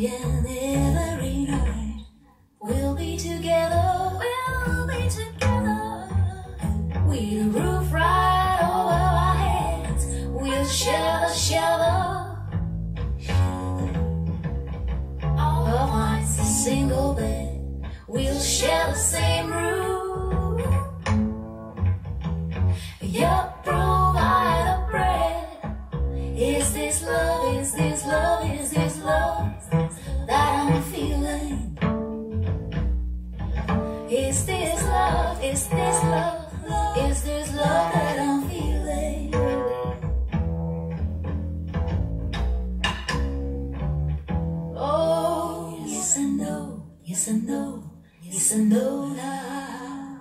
and every night we'll be together, with a roof right over our heads. We'll share the all of mine's a single bed. We'll share the same room. You provide the bread. Is this love? Is this love? Is this love that I'm feeling? Is this love? Is this love? Is this love that I'm feeling? Oh, yes I know, yes I know, yes I know now.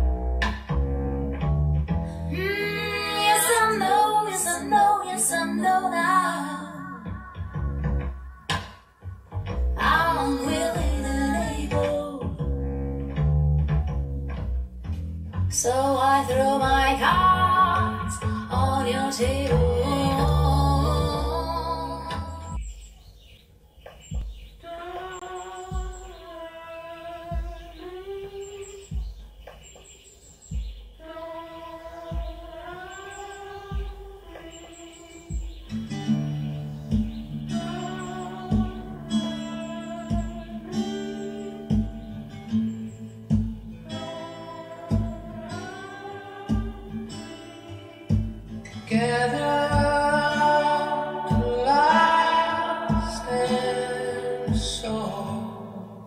Yes I know, yes I know, yes I know now. I'm willing and able, so I throw my cards on your table. Gather to last and song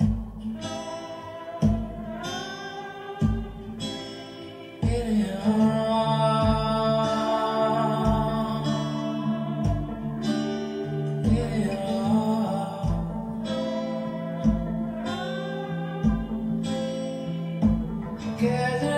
in your arms, in your arms. Gather.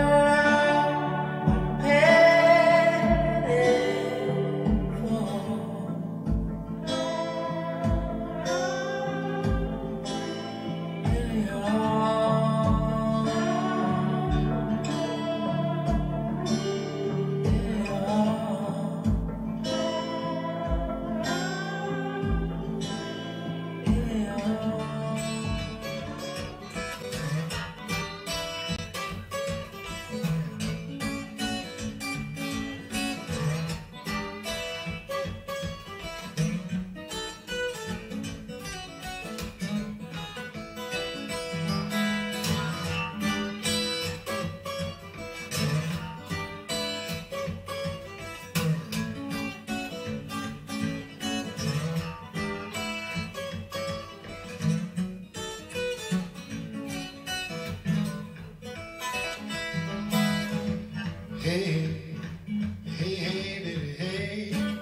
Hey, hey, hey, baby, hey.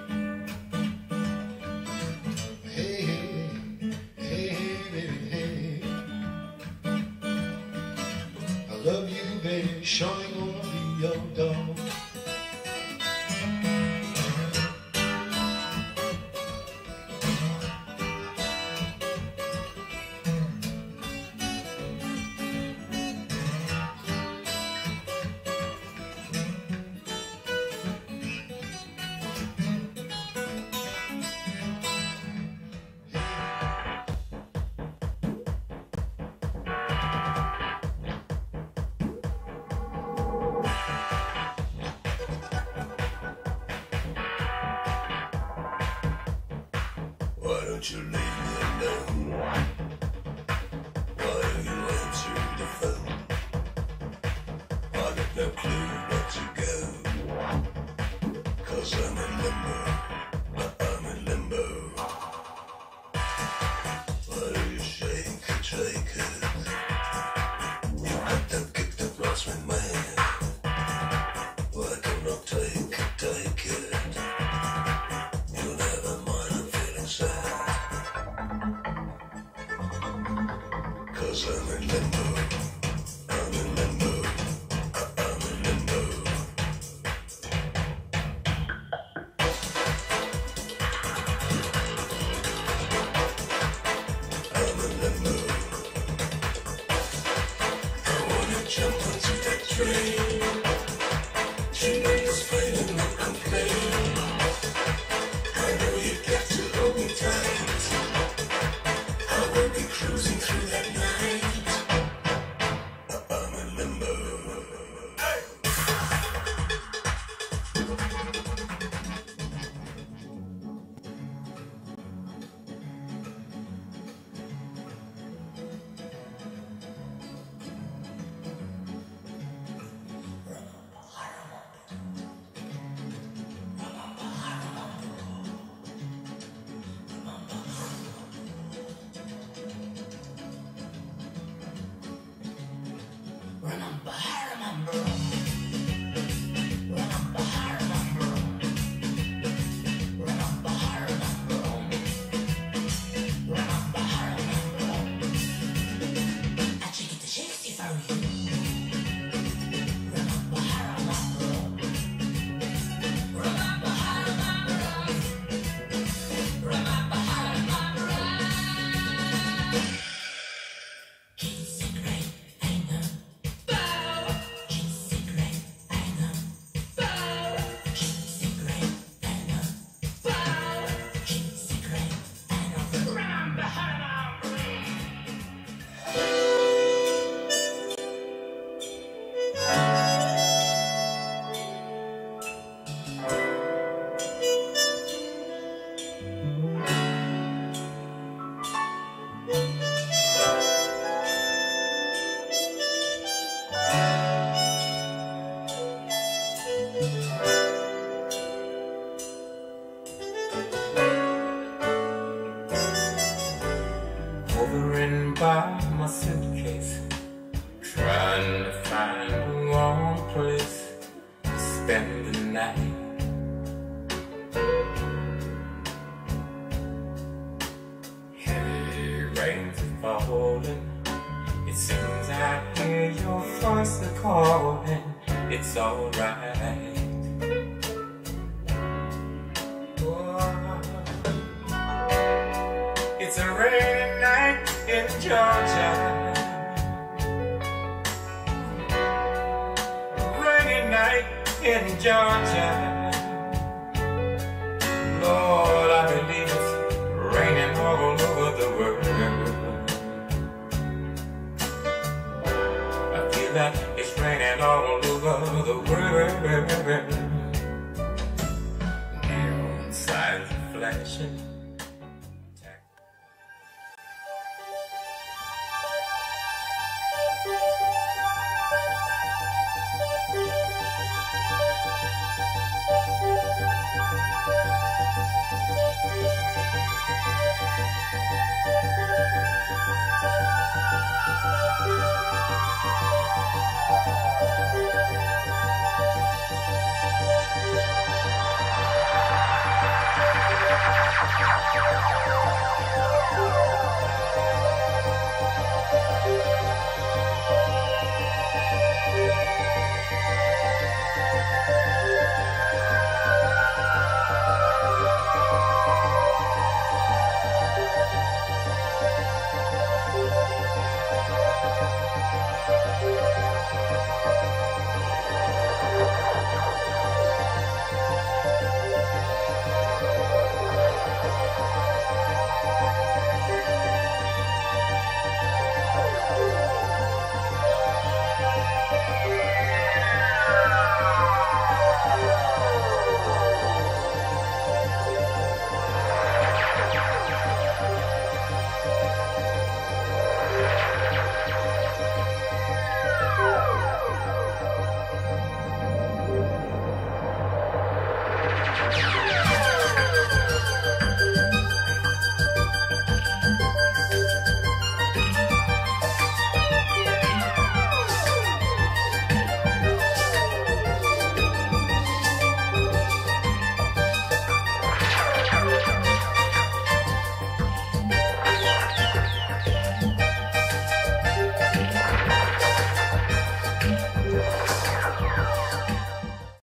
Hey, hey, hey, baby, hey. I love you, baby, sure ain't gonna be your dog. Why don't you leave me alone? Why don't you answer the phone? I got no clue where to go, 'cause I'm in limbo, I'm in limbo. Why do you shake it, shake it? You got that kick that drives me mad. Why can't I take it, take it? You never mind, I'm feeling sad, 'cause I'm in limbo, I'm in limbo, I'm in limbo. I'm in limbo. I wanna jump onto that train. She makes pain and not complain. I know you got to hold me tight. by my suitcase, trying to find a warm place to spend the night. Heavy rains are falling. It seems I hear your voice calling. It's alright. It's a rainy night in Georgia. Rainy night in Georgia. Lord, I believe it's raining all over the world. I feel like it's raining all over the world. Neon signs flashing.